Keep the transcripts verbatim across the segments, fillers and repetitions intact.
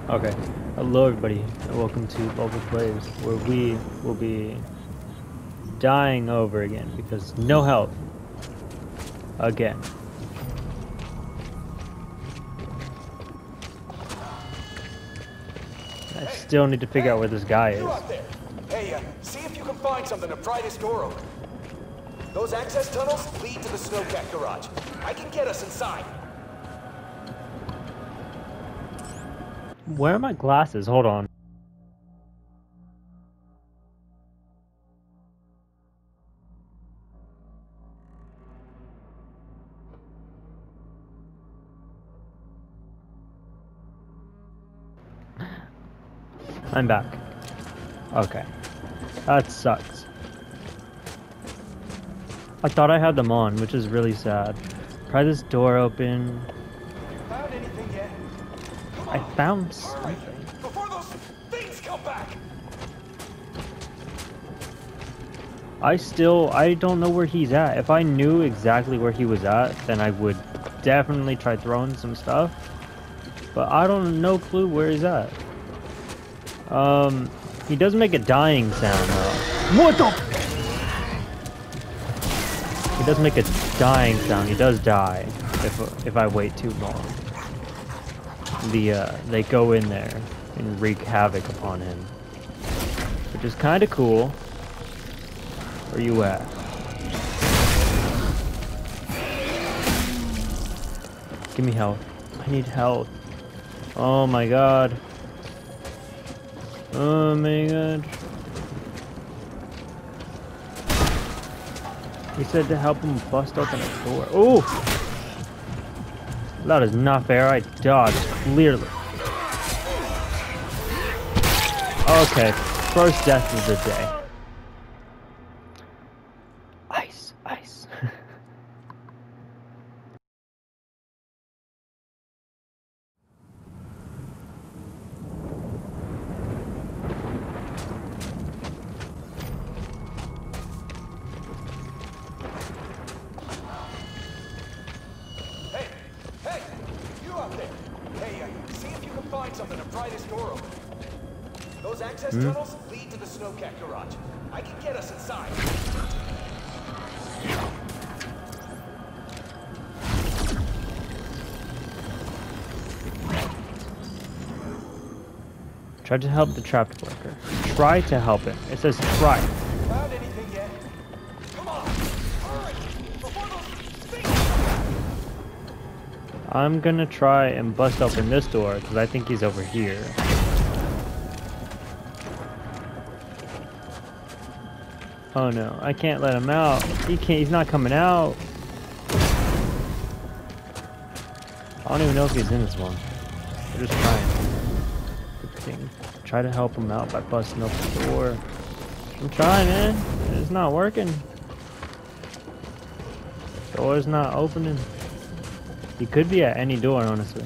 Okay. Hello everybody, and welcome to Bubble Plays, where we will be dying over again because no health. Again. I Hey, still need to figure hey, out where this guy you is. out there. Hey, uh, see if you can find something to pry this door open. Those access tunnels lead to the Snowcat garage. I can get us inside. Where are my glasses? Hold on. I'm back. Okay. That sucks. I thought I had them on, which is really sad. Pry this door open. Found anything yet? Come I on, found hurry, something. before those things come back. I still, I don't know where he's at. If I knew exactly where he was at, then I would definitely try throwing some stuff. But I don't no clue where he's at. Um, he does make a dying sound though. What the? He does make a dying sound. He does die if if I wait too long. The uh, they go in there and wreak havoc upon him, which is kind of cool. Where you at? Give me health. I need health. Oh my god. Oh my god. He said to help him bust open a door. Oh! That is not fair. I dodged, clearly. Okay, first death of the day. Ice, ice. Hey, hey, you out there. Hey, uh, see if you can find something to pry this door open. Those access Hmm? tunnels lead to the Snowcat garage. I can get us inside. Try to help the trapped worker. Try to help him. It says try. Found anything yet? Come on, hurry, before those things. I'm gonna try and bust open this door because I think he's over here. Oh no, I can't let him out. He can't, he's not coming out. I don't even know if he's in this one. We're just trying. Thing. Try to help him out by busting open the door. I'm trying, man. It's not working. Door's not opening. He could be at any door, honestly.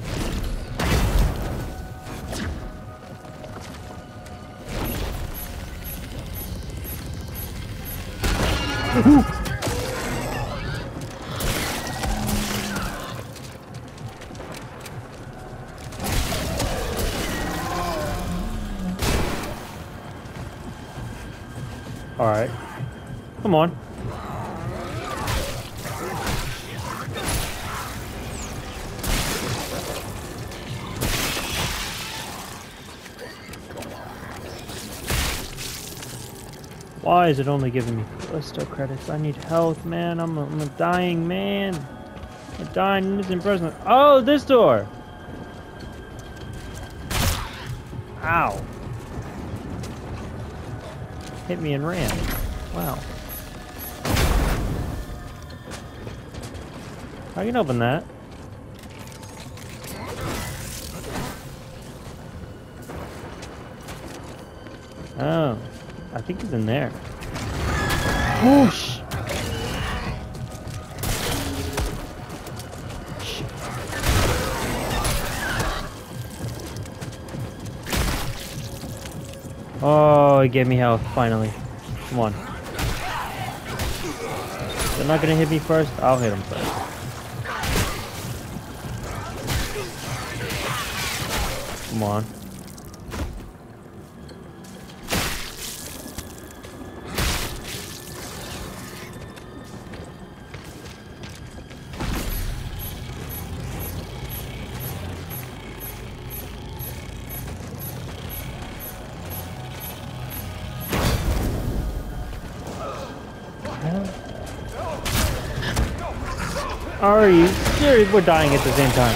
Alright. Come on. Why is it only giving me Callisto credits? I need health, man. I'm a, I'm a dying man. A dying innocent person. Oh, this door! Ow. Hit me and ran. Wow. I can open that. Oh. I think he's in there. Whoosh! Oh, he gave me health, finally. Come on. They're not gonna hit me first? I'll hit him first. Come on. Are you serious? We're dying at the same time.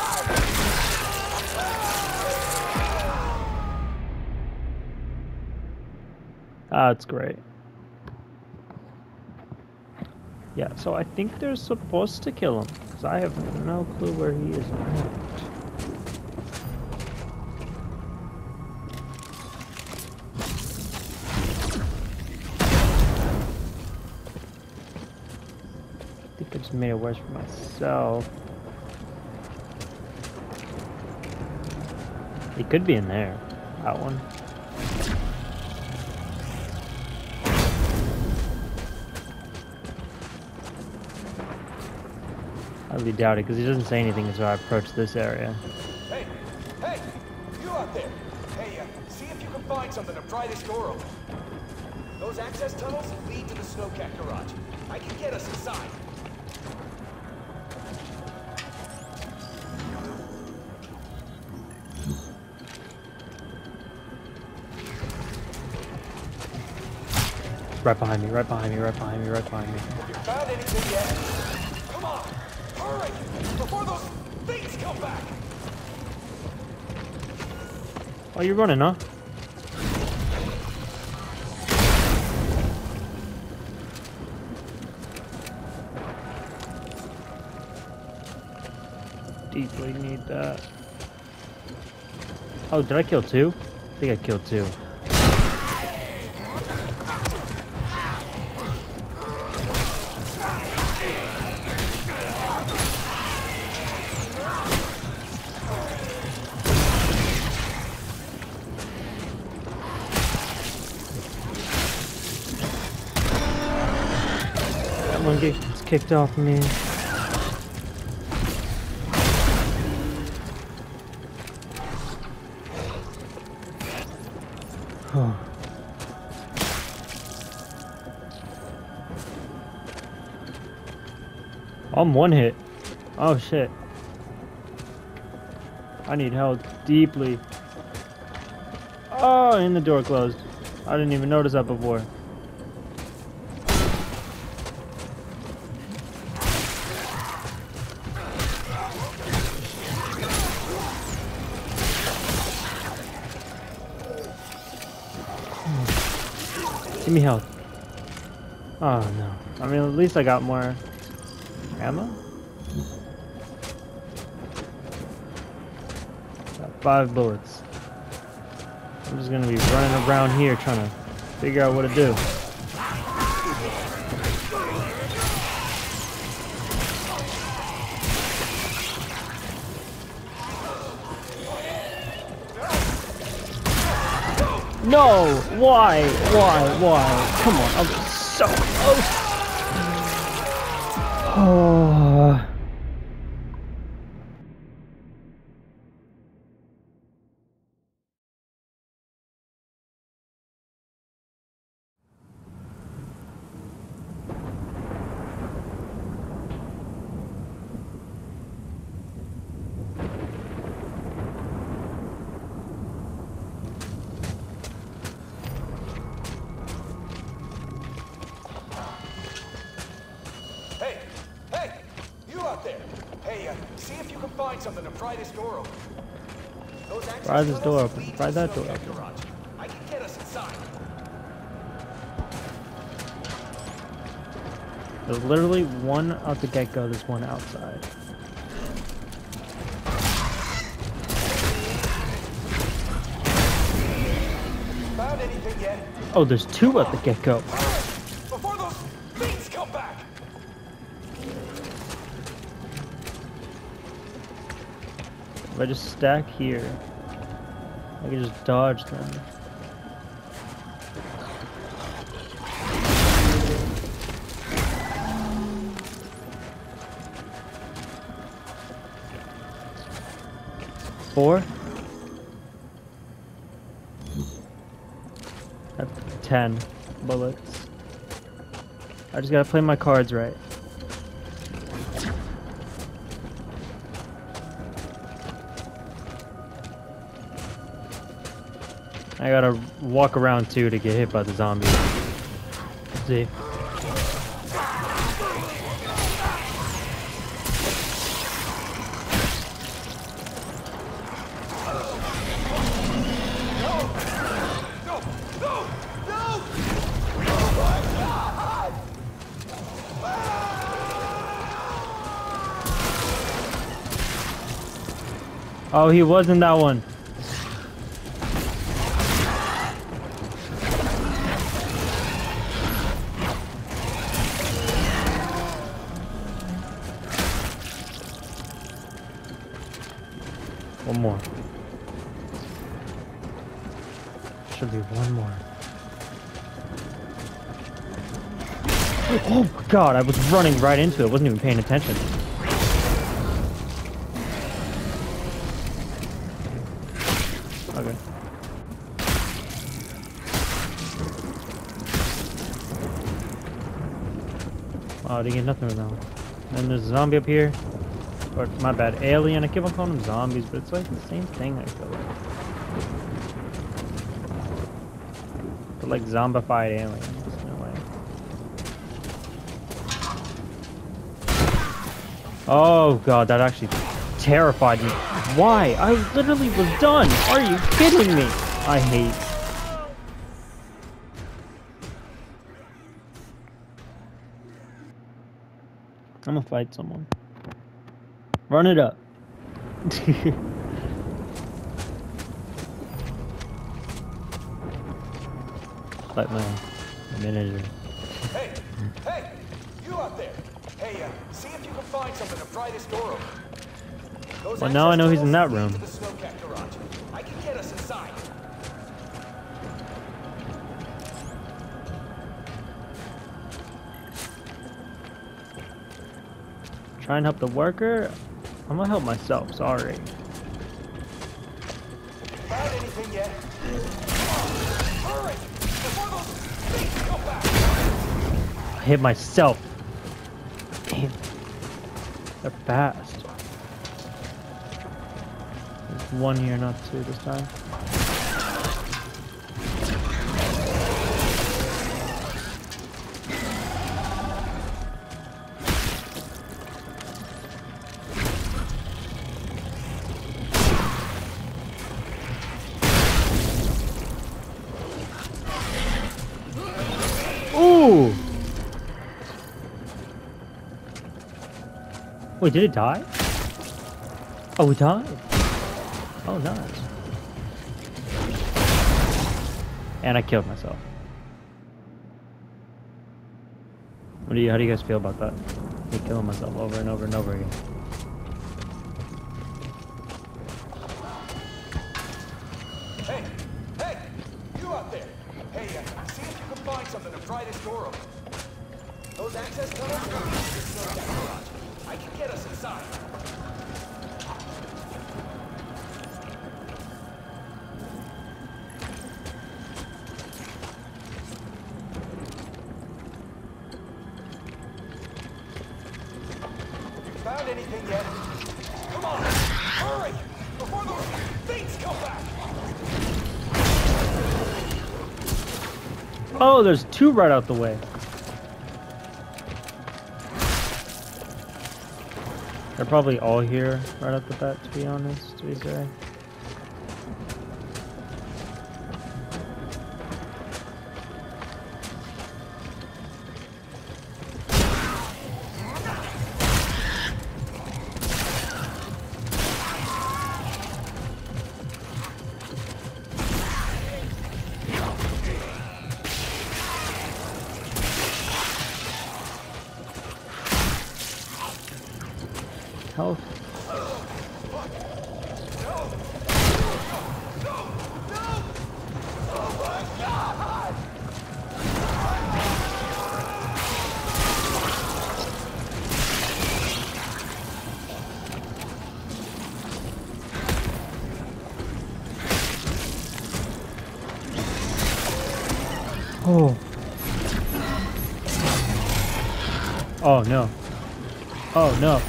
That's great. Yeah, so I think they're supposed to kill him, because I have no clue where he is now. I think I just made it worse for myself. He could be in there. That one. I really doubt it because he doesn't say anything as I approach this area. Hey, hey, you out there? Hey, uh, see if you can find something to pry this door open. Those access tunnels lead to the snowcat garage. I can get us inside. Right behind me, right behind me, right behind me, right behind me. Have you found anything yet? Come on, hurry, before those things come back. Oh, you're running, huh? Deeply need that. Oh, did I kill two? I think I killed two. That one gets kicked off me. I'm one hit. Oh shit. I need help deeply. Oh, and the door closed. I didn't even notice that before. Give me health. Oh no. I mean, at least I got more ammo? Got five bullets. I'm just gonna be running around here trying to figure out what to do. No! Why? Why? Why? Come on, I was so close! Oh. Hey, hey, you out there? Hey, uh, see if you can find something to pry this door open. Those access Pry this door tunnels open. lead to Pry the that door snowcat open. garage. I can get us inside. There's literally one out the get-go, there's one outside. Found anything yet? Oh, there's two at the get-go. Hurry, before those things come back. If I just stack here, I can just dodge them. Four? That's ten bullets. I just gotta play my cards right. I gotta walk around too to get hit by the zombies. See? Oh, he was in that one. One more. Should be one more. Oh my god, I was running right into it, wasn't even paying attention. Okay. Oh, I didn't get nothing with that one. And there's a zombie up here. Or, my bad, alien. I keep on calling them zombies, but it's like the same thing, I feel like. But like zombified aliens, in a way. Oh god, that actually terrified me. Why? I literally was done. Are you kidding me? I hate. I'm gonna fight someone. Run it up. Like my manager. Hey, hey, you out there? Hey, uh, see if you can find something to pry this door open. Those Well, now I know he's in that access room. tunnels lead to the Snowcat garage. I can get us inside. Try and help the worker. I'm gonna help myself. Sorry. Found anything yet? Hurry! Before those things come back! I hit myself. Damn. They're fast. There's one here, not two this time. Ooh! Wait, did it die? Oh, it died. Oh, nice. And I killed myself. What do you? How do you guys feel about that? Me killing myself over and over and over again. Hey, hey, you out there? Hey, uh, see if you can find something to pry this door open. Those access tunnels lead to the Snowcat garage. I can get us inside. Found anything yet? Come on, hurry! Before those things come back! Oh, there's two right out the way. They're probably all here right off the bat, to be honest, to be fair. Health. Oh. Oh no. Oh no.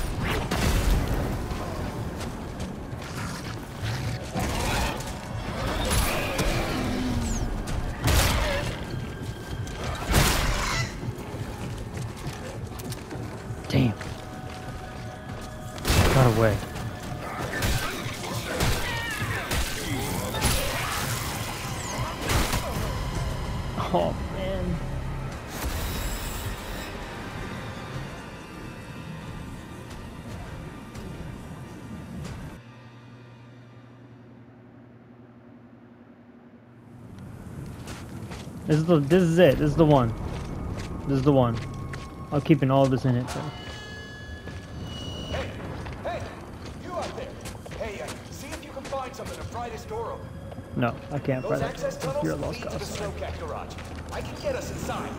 Damn. Got away. Oh man. This is the. This is it. This is the one. This is the one. I'm keeping all this in it. So. Hey, hey, you out there? Hey, uh, see if you can find something to pry this door open. No, I can't. Those That. access tunnels You're a lead lost to the cause. snowcat garage. I can get us inside.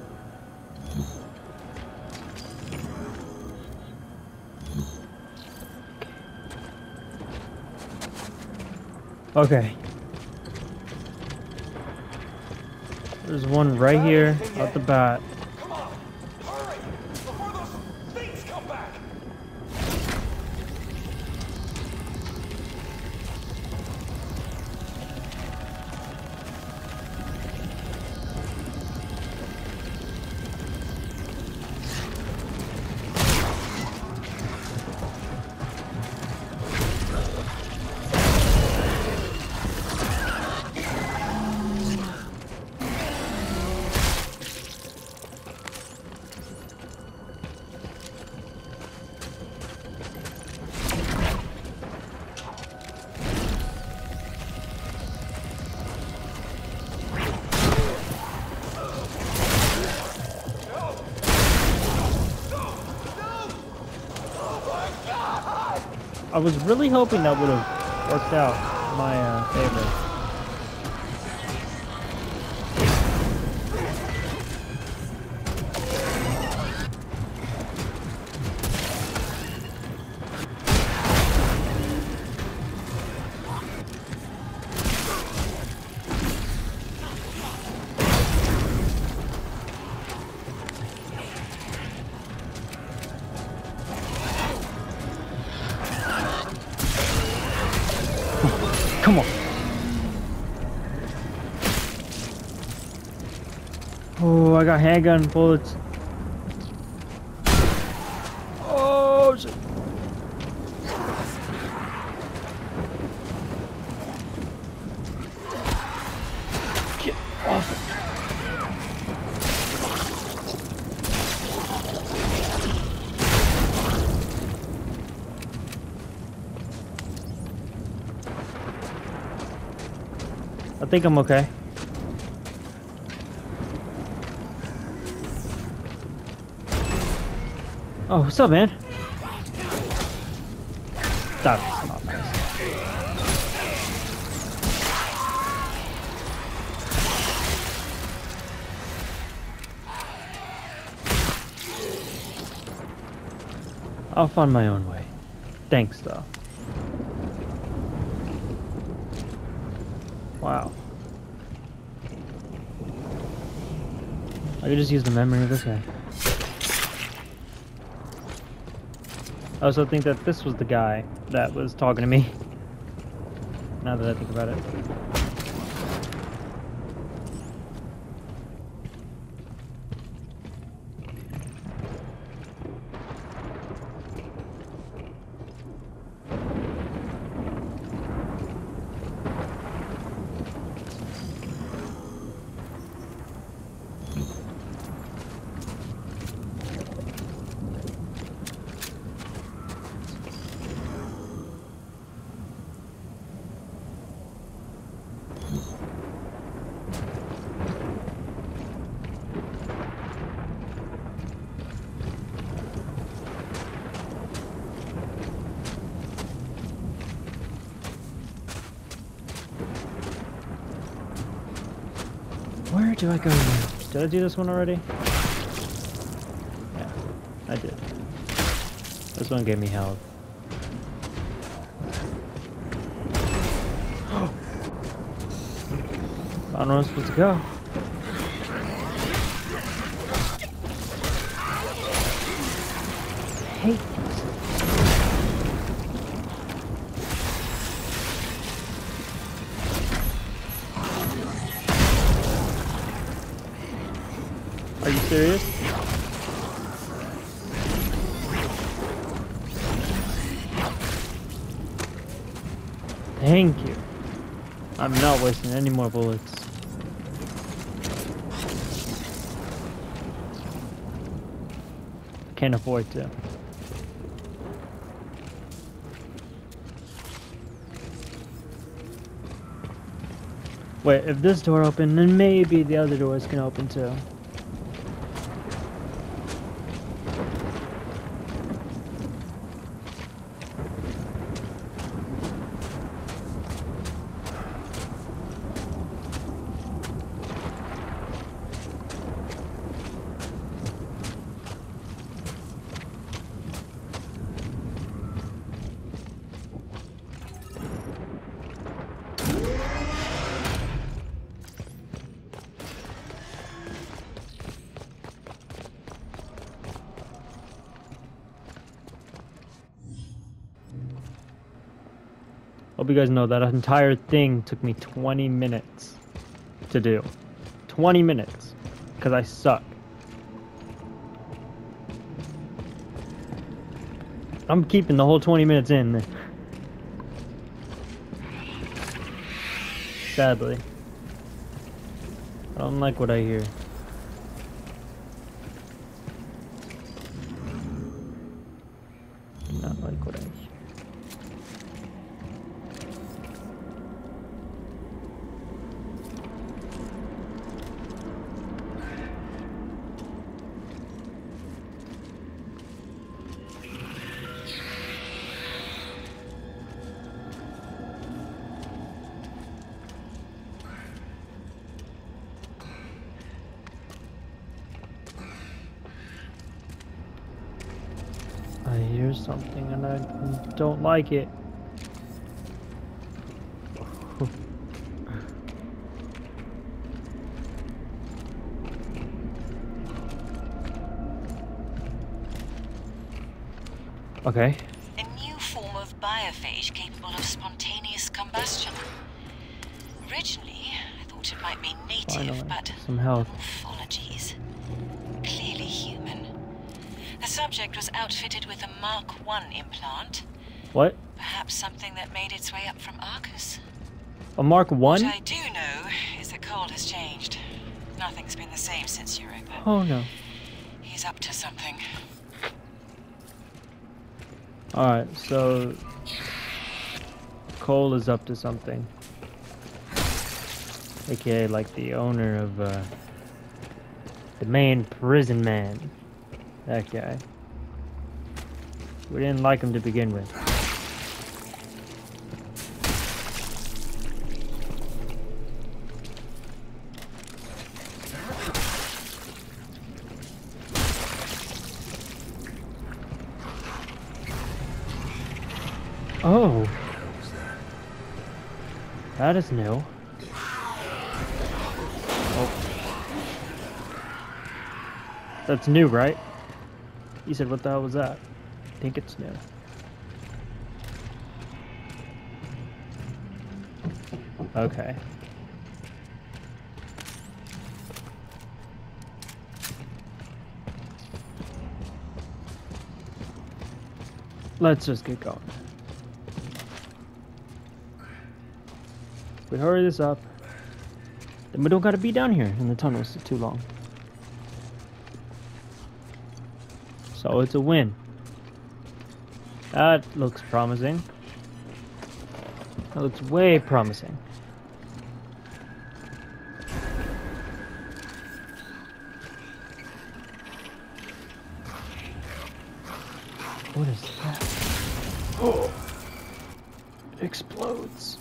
Okay. There's one right here out the bat. Come on, hurry, before those things come back. I was really hoping that would have worked out in my uh, favor. Come on. Oh, I got handgun bullets. Oh, shit. Get off it. I think I'm okay. Oh, what's up, man? That's not nice. I'll find my own way. Thanks, though. Wow. I could just use the memory of this guy. I also think that this was the guy that was talking to me. Now that I think about it. Where do I go now? Did I do this one already? Yeah, I did. This one gave me health. I don't know where I'm supposed to go. I hate these. Are you serious? Thank you. I'm not wasting any more bullets. Can't afford to. Wait, if this door opened, then maybe the other doors can open too. Hope you guys know that entire thing took me twenty minutes to do. twenty minutes. Because I suck. I'm keeping the whole twenty minutes in. Sadly. I don't like what I hear. Not like what I hear. I hear something and I don't like it. Okay. A new form of biophage capable of spontaneous combustion. Originally, I thought it might be native, Finally, but some health. morphologies. Clearly human. The subject was outfitted with a Mark one implant. What? Perhaps something that made its way up from Arcus. A Mark one? What I do know is that Cole has changed. Nothing's been the same since Europa. Oh no. He's up to something. Alright, so Cole is up to something. A K A like the owner of uh, the main prison man. That guy. We didn't like him to begin with. Oh, that is new. Oh, that's new, right? You said, what the hell was that? I think it's new. Okay. Let's just get going. We hurry this up, then we don't gotta be down here in the tunnels too long. So it's a win. That looks promising. That looks way promising. What is that? Oh! It explodes.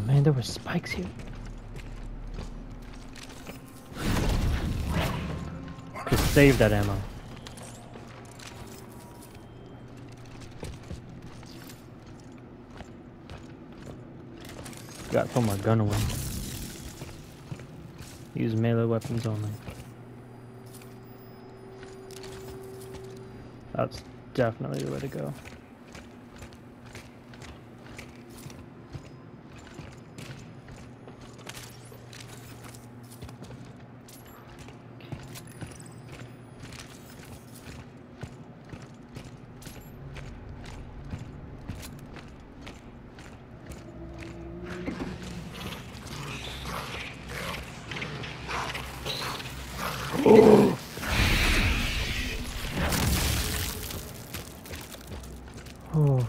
man, there were spikes here. Just save that ammo. Gotta throw my gun away. Use melee weapons only. That's definitely the way to go. Oh. Oh.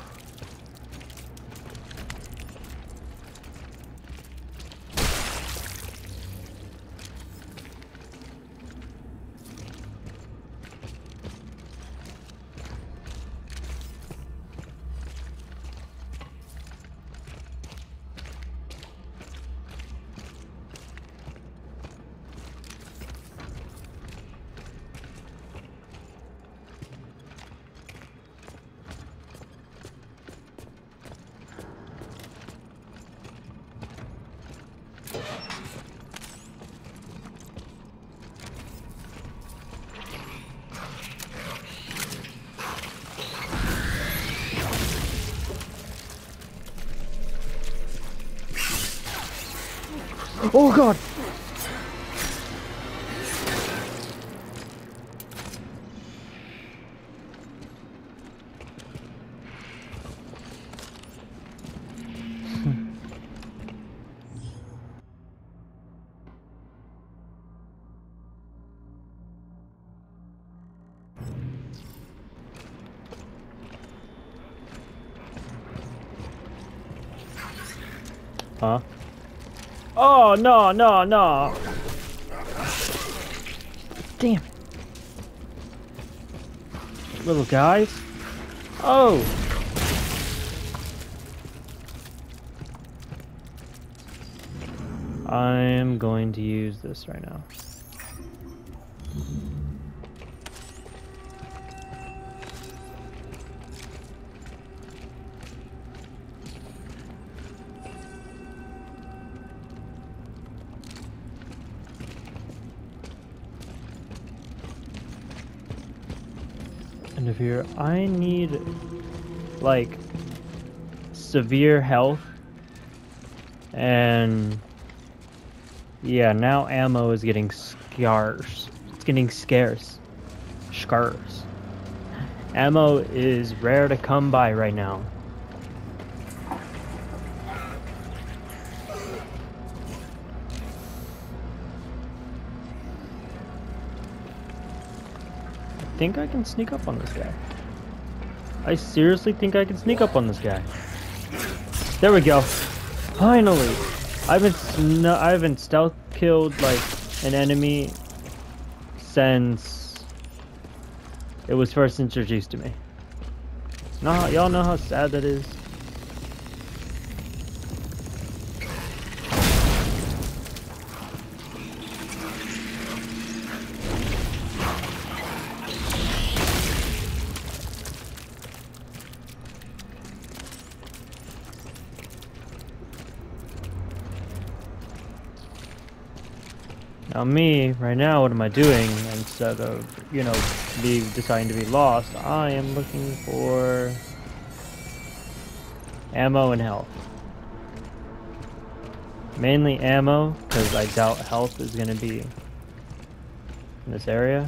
Oh god! Huh? Oh, no, no, no. Damn it. Little guys. Oh. I'm going to use this right now. And if you're, I need like severe health, and yeah, now ammo is getting scarce. It's getting scarce. Scarce. Ammo is rare to come by right now. I think I can sneak up on this guy. I seriously think I can sneak up on this guy. There we go. Finally! I haven't sn I haven't stealth killed like an enemy since it was first introduced to me. Nah, y'all know how sad that is. Now me, right now, what am I doing? Instead of, you know, be deciding to be lost, I am looking for ammo and health. Mainly ammo, because I doubt health is going to be in this area.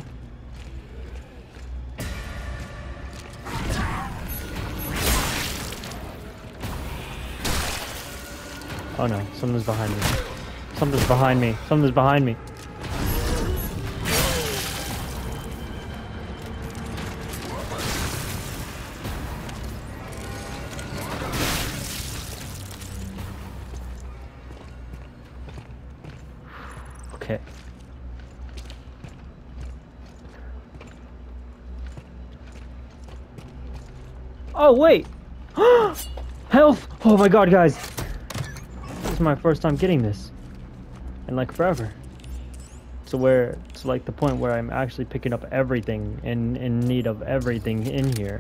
Oh no, something's behind me. Something's behind me. Something's behind me. Okay. Oh wait! Health! Oh my god, guys! is my first time getting this in like forever. To where to like the point where I'm actually picking up everything and in need of everything in here.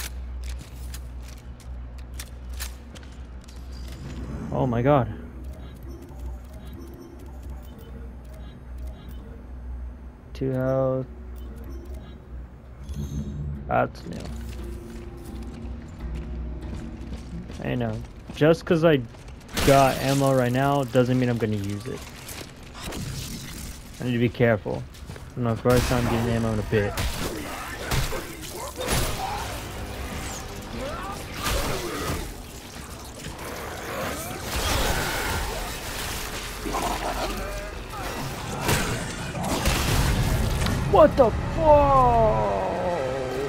Oh my god. Two health. That's new. I know. Just because I got ammo right now doesn't mean I'm gonna use it. I need to be careful. I'm my first time getting ammo in a bit. What the fuck?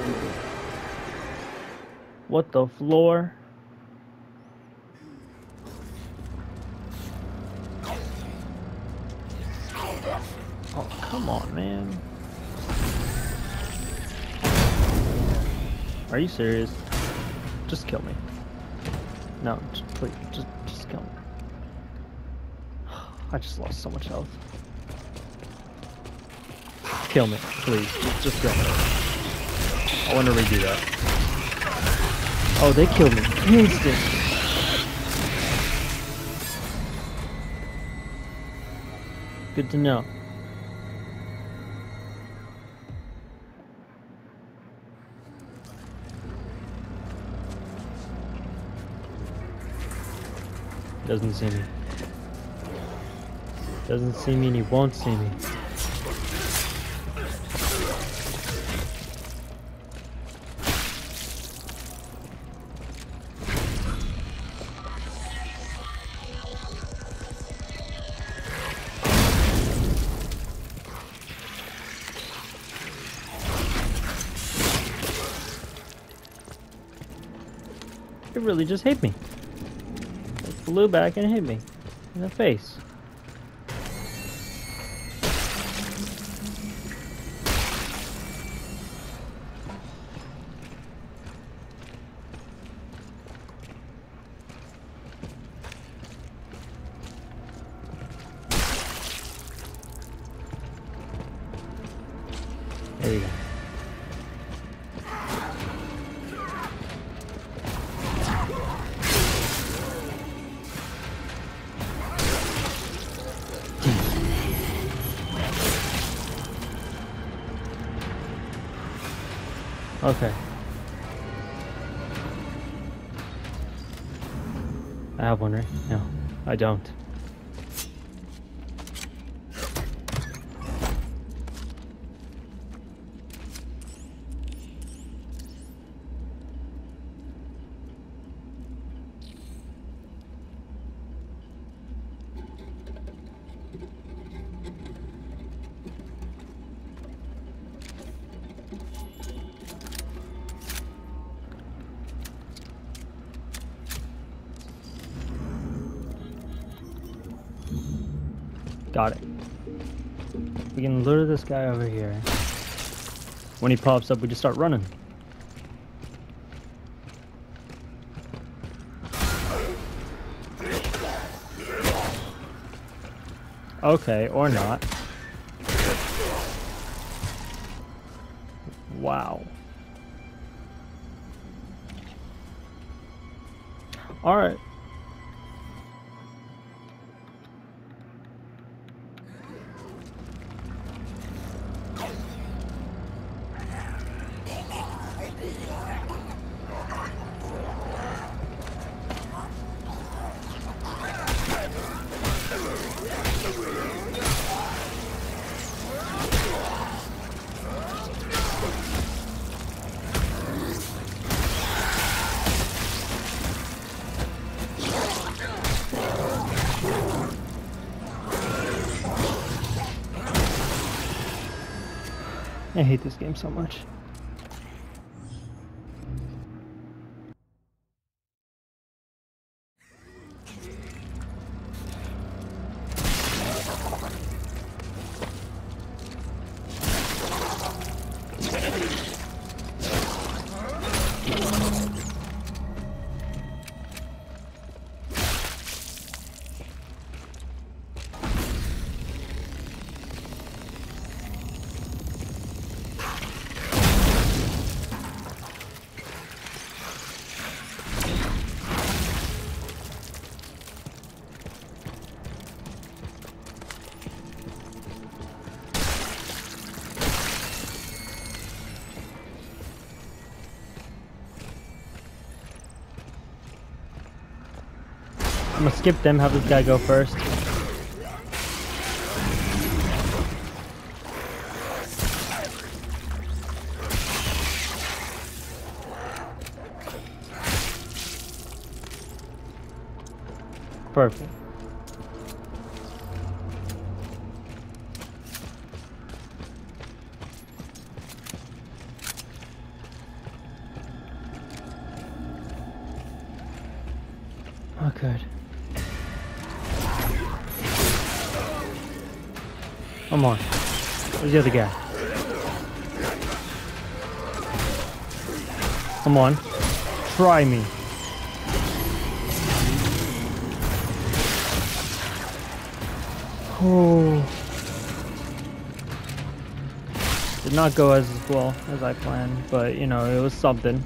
What the floor? Oh, come on, man. Are you serious? Just kill me. No, just, please, just, just kill me. I just lost so much health. Kill me, please. Just, just kill me. I want to redo that. Oh, they killed me. Instant. Good to know. Doesn't see me. Doesn't see me and he won't see me. It really just hit me. It flew back and hit me in the face. There you go. Okay. I have one, right? No, I don't. Got it. We can lure this guy over here. When he pops up, we just start running. Okay, or not. Wow. All right. I hate this game so much. I'm gonna skip them, have this guy go first. Perfect. Oh, good. Come on. Where's the other guy? Come on. Try me. Oh. Did not go as well as I planned, but you know, it was something.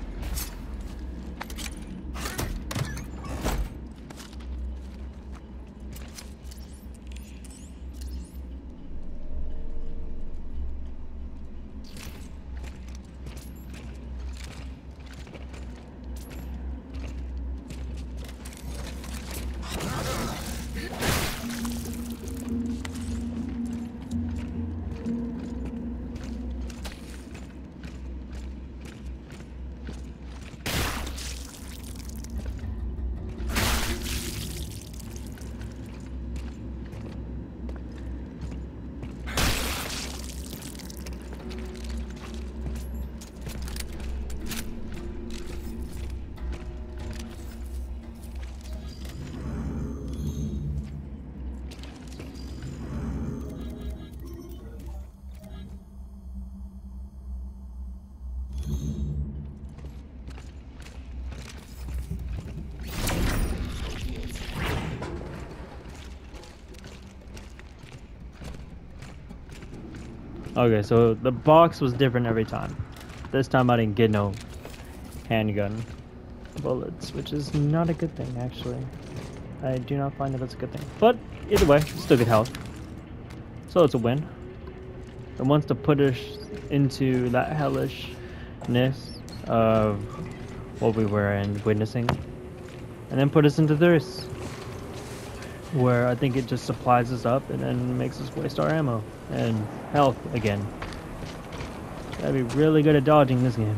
Okay, so the box was different every time. This time I didn't get no handgun bullets, which is not a good thing, actually. I do not find that that's a good thing. But either way, still good health. So it's a win. It wants to put us into that hellishness of what we were in witnessing. And then put us into this, where I think it just supplies us up and then makes us waste our ammo and health again. Gotta be really good at dodging this game.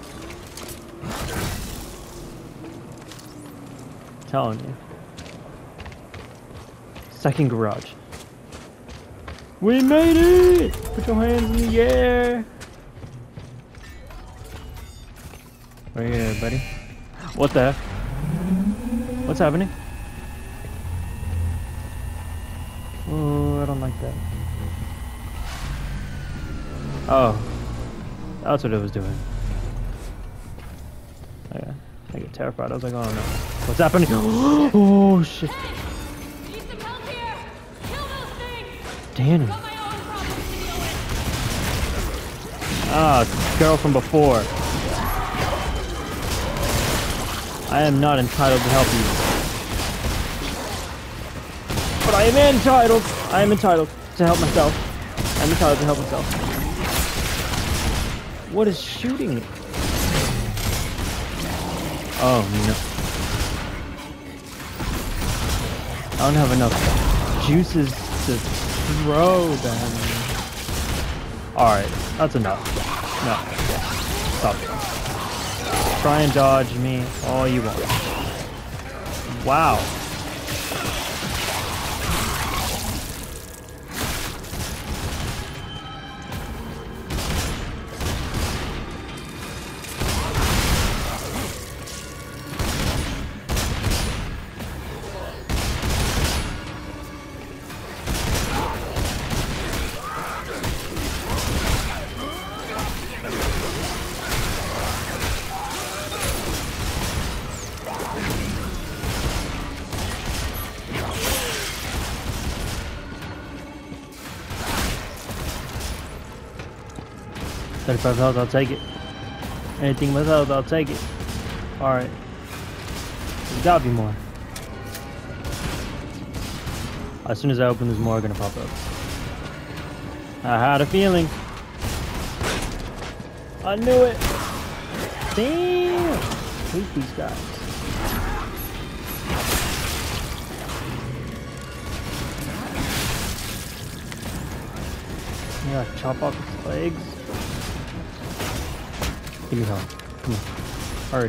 I'm telling you. Second garage. We made it! Put your hands in the air! Right here, buddy. What the heck? What's happening? Oh, I don't like that. Oh, that's what it was doing. Okay, I get terrified. I was like, oh no, what's happening? Oh shit! Hey, need some help here. Kill those things. Danny. Got my own problems to deal with. Ah, girl from before. I am not entitled to help you. But I am entitled. I am entitled to help myself. I'm entitled to help myself. What is shooting me? Oh no. I don't have enough juices to throw them. Alright, that's enough. No. Stop it. Try and dodge me all you want. Wow. thirty-five health, I'll take it. Anything with health, I'll take it. Alright. There's gotta be more. As soon as I open, there's more gonna pop up. I had a feeling. I knew it. Damn. Hate these guys. Yeah, chop off its legs. Give me help. Come on. Hurry.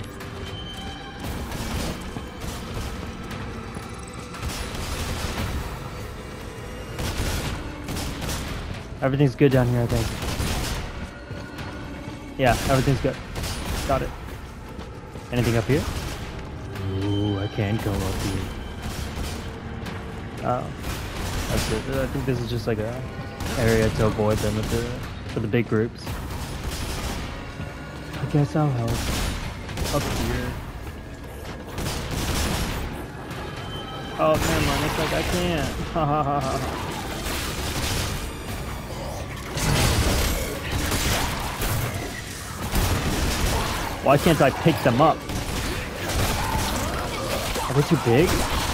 Everything's good down here, I think. Yeah, everything's good. Got it. Anything up here? Ooh, I can't go up here. Oh. That's it. I think this is just like a area to avoid them with the, for the big groups. I guess I'll help. Up here. Oh, never mind. Looks like I can't. Ha ha ha ha. Why can't I pick them up? Are they too big?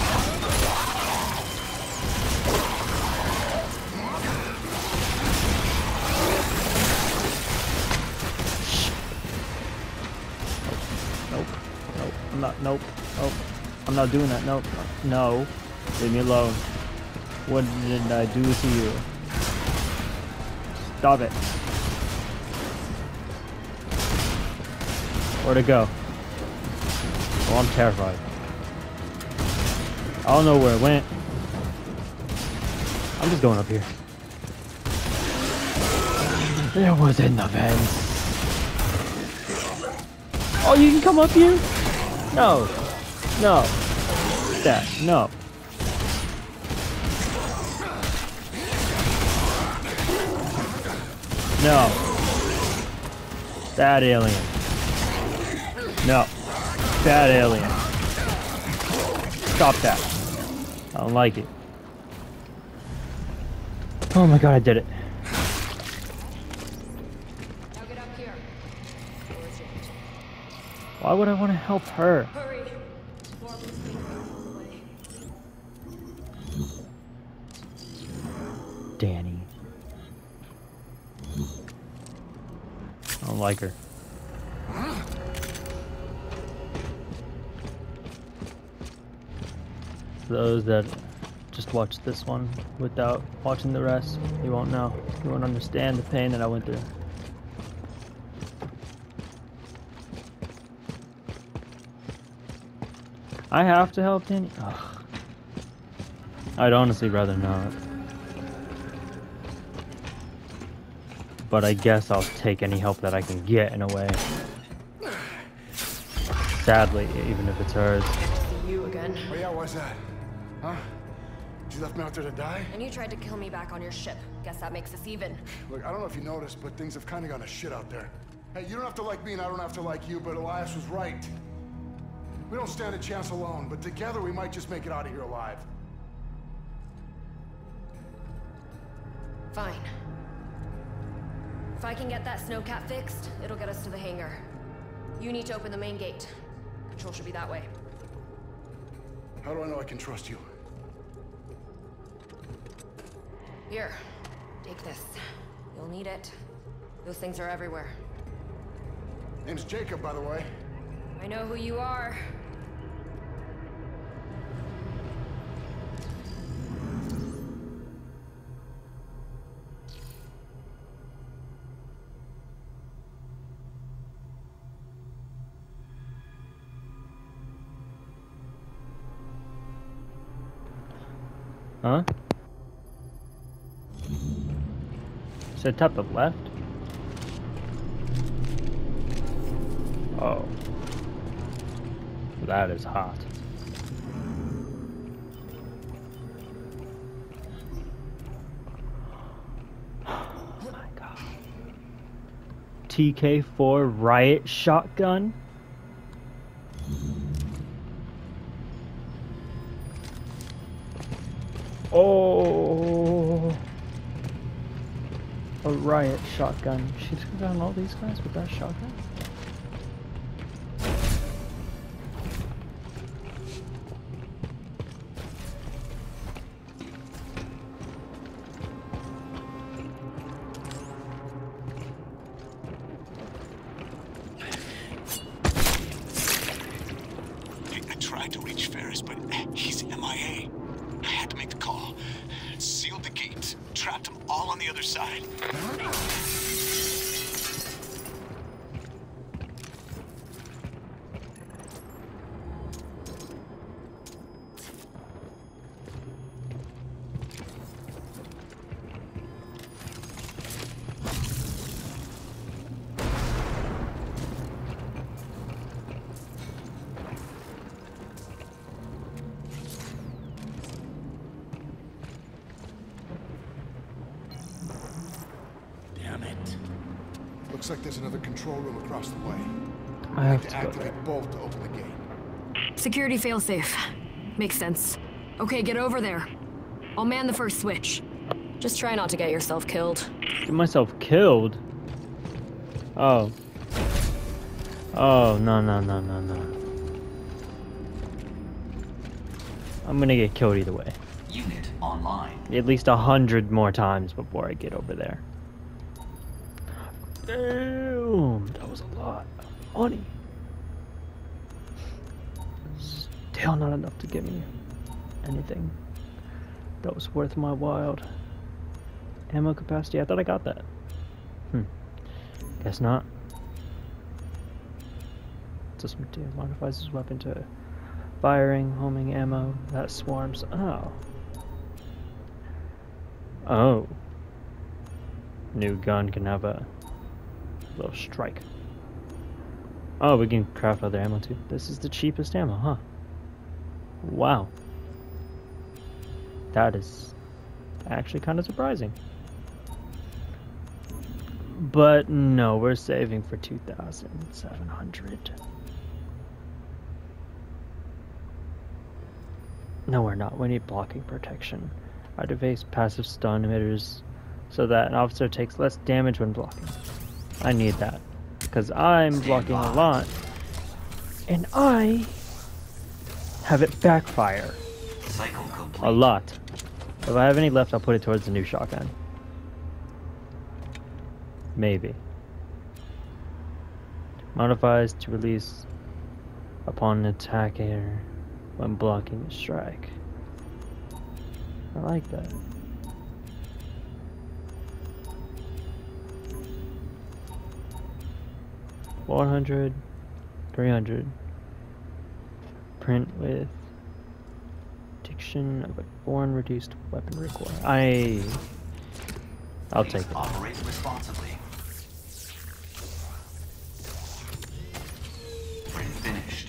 Nope. Nope. I'm not. Nope. Nope. I'm not doing that. Nope. No. Leave me alone. What did I do to you? Stop it. Where'd it go? Oh, I'm terrified. I don't know where it went. I'm just going up here. It was in the vents. Oh, you can come up here? No. No. That. No. No. That alien. No. Bad alien. Stop that. I don't like it. Oh my god, I did it. Now get up here. Why would I want to help her? Hurry. More of this thing away. Danny. I don't like her. Those that just watch this one without watching the rest, you won't know. You won't understand the pain that I went through. I have to help Danny? Ugh. I'd honestly rather not. But I guess I'll take any help that I can get in a way. Sadly, even if it's hers. See you again. Oh yeah, what's that? Huh? You left me out there to die? And you tried to kill me back on your ship. Guess that makes us even. Look, I don't know if you noticed, but things have kind of gone to shit out there. Hey, you don't have to like me and I don't have to like you, but Elias was right. We don't stand a chance alone, but together we might just make it out of here alive. Fine. If I can get that snowcat fixed, it'll get us to the hangar. You need to open the main gate. Control should be that way. How do I know I can trust you? Here, take this. You'll need it. Those things are everywhere. Name's Jacob, by the way. I know who you are. Huh? Said top of left? Oh. That is hot. Oh my god. T K four riot shotgun? Oh, a riot shotgun. She took down all these guys with that shotgun? I tried to reach Ferris, but he's M I A. I had to make the call. Sealed the gates. Trapped them all on the other side. Looks like there's another control room across the way. I have to to go there. activate both to open the gate. Security failsafe. Makes sense. Okay, get over there. I'll man the first switch. Just try not to get yourself killed. Get myself killed? Oh. Oh, no, no, no, no, no. I'm gonna get killed either way. Unit online. At least a hundred more times before I get over there. Damn, that was a lot of money. Still not enough to give me anything that was worth my while. Ammo capacity, I thought I got that. Hmm. Guess not. This material modifies his weapon to firing, homing ammo that swarms. Oh. Oh. New gun can have a little strike. Oh, we can craft other ammo too. This is the cheapest ammo, huh? Wow. That is actually kind of surprising. But no, we're saving for two thousand seven hundred. No, we're not. We need blocking protection. Activate passive stun emitters so that an officer takes less damage when blocking. I need that because I'm blocking a lot and I have it backfire Cycle complete. a lot. If I have any left, I'll put it towards the new shotgun. Maybe. Modifies to release upon an attacker when blocking a strike. I like that. four hundred, three hundred. Print with diction of a foreign reduced weapon recoil. I. I'll take it. Operate responsibly. Print finished.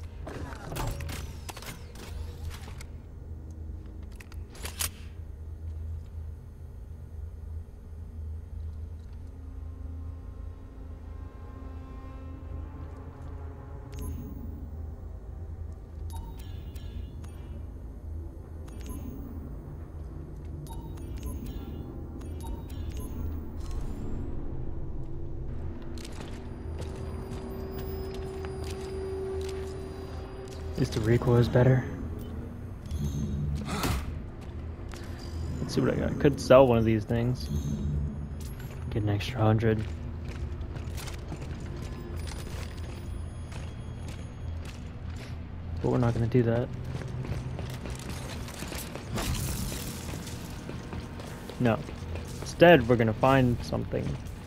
At least the recoil is better. Let's see what I got. I could sell one of these things. Get an extra hundred. But we're not gonna do that. No. Instead, we're gonna find something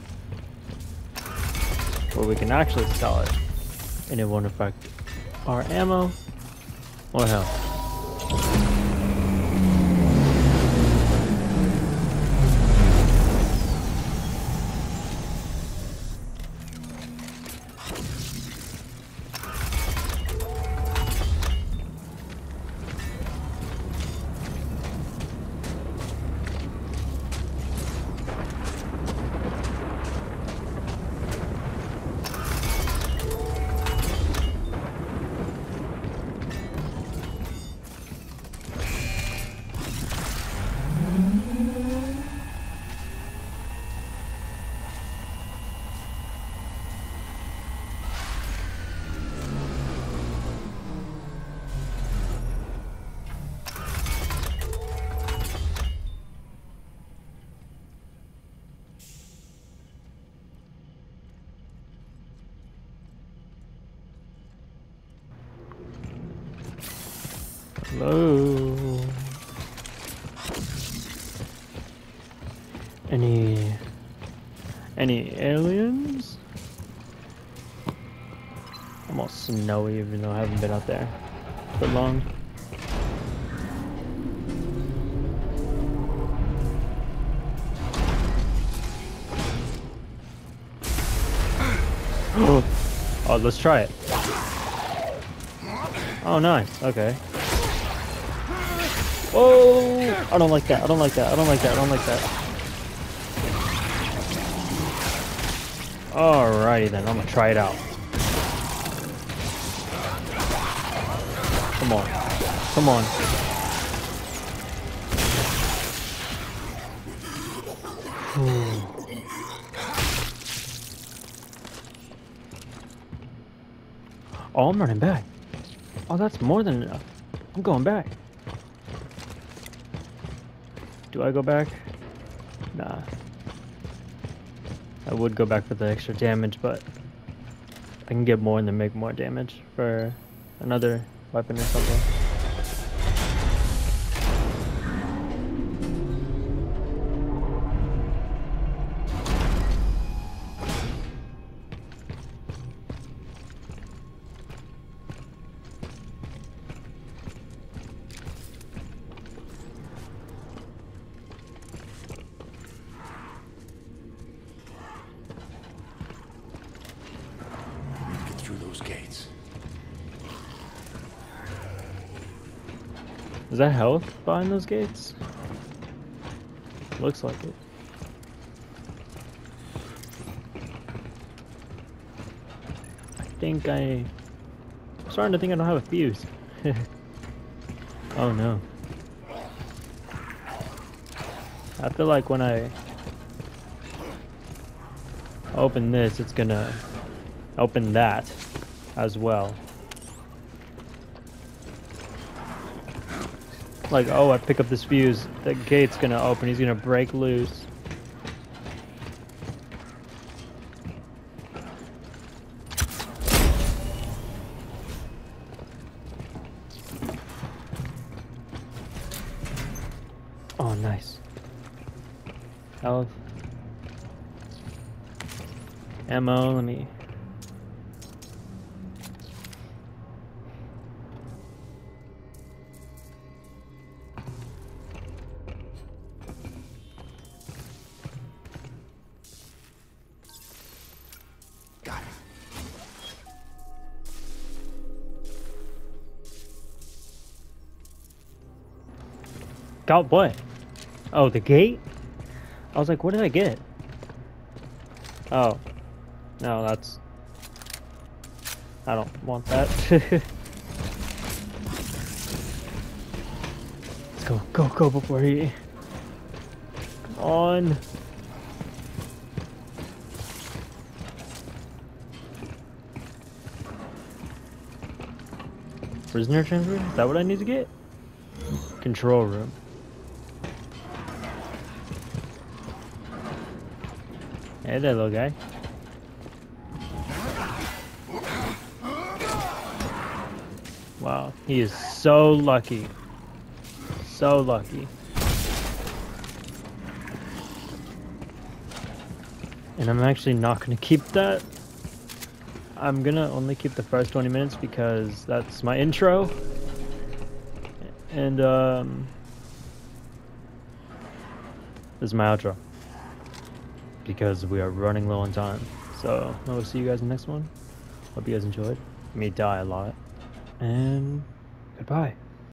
where we can actually sell it, and it won't affect our ammo or health. Hello. Any any aliens? Almost snowy, even though I haven't been out there for long. Oh, let's try it. Oh, nice. Okay. Oh, I don't like that. I don't like that. I don't like that. I don't like that. Alrighty then, I'm gonna try it out. Come on. Come on. Oh, I'm running back. Oh, that's more than enough. I'm going back. Do I go back? Nah. I would go back for the extra damage, but I can get more and then make more damage for another weapon or something. Is that health behind those gates? Looks like it. I think I... I'm starting to think I don't have a fuse. Oh no. I feel like when I open this, it's gonna open that as well. Like, oh, I pick up this fuse, the gate's gonna open, he's gonna break loose. Oh, nice. Health. Ammo, let me... Got what? Oh, the gate? I was like, what did I get? Oh. No, that's... I don't want that. Let's go, go, go before he... Come on. Prisoner transfer? Is that what I need to get? Control room. Hey there, little guy. Wow, he is so lucky. So lucky. And I'm actually not going to keep that. I'm going to only keep the first twenty minutes because that's my intro. And, um... this is my outro. Because we are running low on time. So, I will see you guys in the next one. Hope you guys enjoyed. Me die a lot. And goodbye.